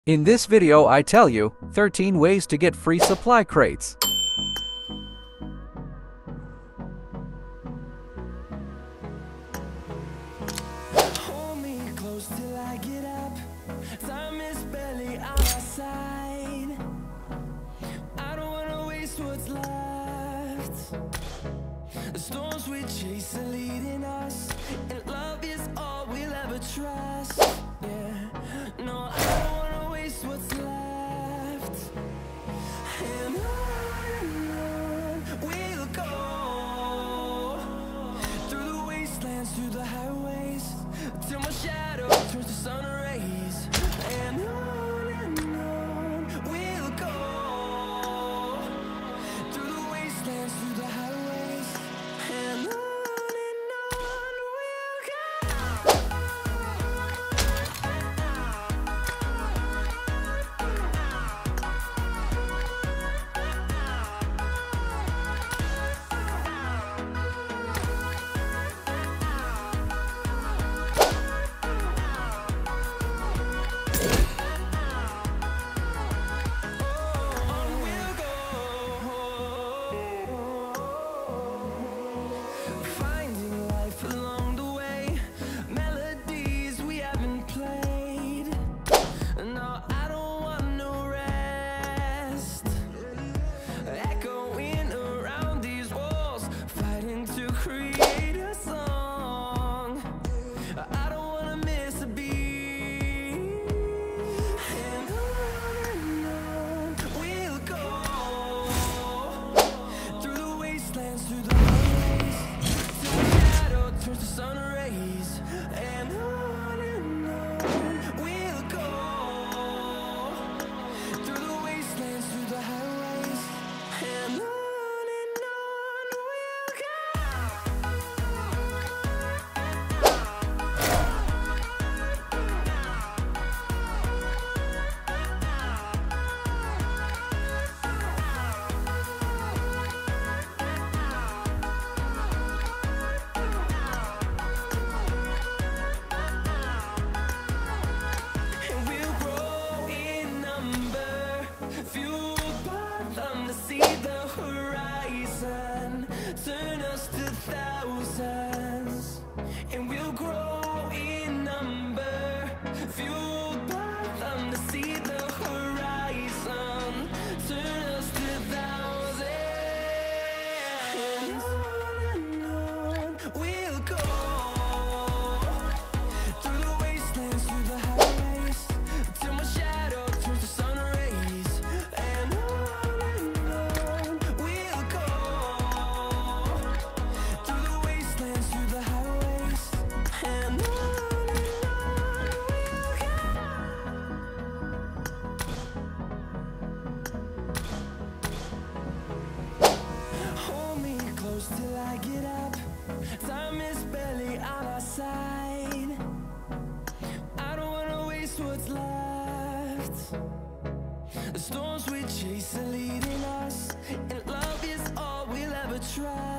In this video I tell you 13 ways to get free supply crates. Hold me close till I get up. Time is barely on our side. I don't wanna waste what's left. The storms we chase are leading us, and love is all we'll ever trust. Yeah, no, I don't wanna waste what's left. And on we'll go, through the wastelands, through the highways, till my shadow turns to sun rays. And on we'll go, through the wastelands, through the highways, and on we'll go. Finding life along the way, melodies we haven't played. No, I don't want no rest. Echoing around these walls, fighting to create a song. I don't wanna miss a beat. And on we'll go, through the wastelands, through the highways, till the shadow turns to sun rays. And on we'll go, through the wastelands, through the highways, and on we'll go. And we'll grow in number, fueled by them to see the horizon, turn us to thousands. And we'll grow in number, fueled by them to see the horizon, turn us to thousands. And on we'll go, through the wastelands, through the highways, till my shadow turns to sun rays. And on we'll go, through the wastelands, through the highways, and on we'll go. Hold me close till I get up. Time is barely on our side. I don't wanna waste what's left. The storms we chase are leading us, and love is all we'll ever try.